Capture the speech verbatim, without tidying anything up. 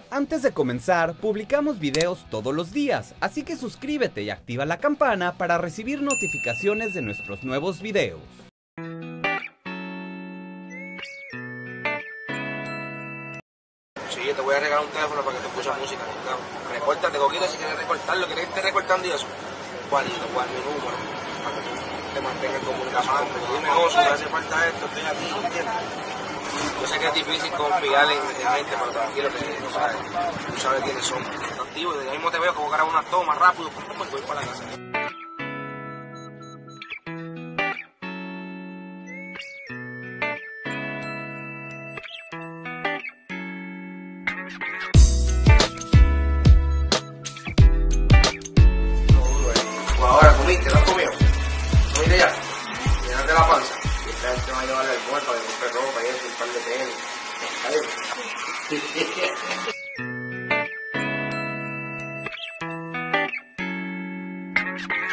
Antes de comenzar, publicamos videos todos los días, así que suscríbete y activa la campana para recibir notificaciones de nuestros nuevos videos. Sí, yo te voy a regalar un teléfono para que te escuches música. Recórtate, Coquito, si quieres recortarlo, quieres irte recortando y eso. ¿Cuálito? ¿Cuál? Mi número. Para que te mantengas en comunicación conmigo. Dime, Oso, me hace falta esto, estoy aquí, ¿entiendes? Yo sé que es difícil confiar en, en gente, pero tranquilo, que tú sabes, tú sabes quiénes son. Activo, y de ahí mismo te veo como que una toma rápido, pum, pum, voy para la casa. Ahora comiste, ¿no has comido? ¿Comiste ya? Llénate la panza. Y esta gente va a llevarle al almuerzo para que compre ropa y eso, un par de tenis. ¿Está bien?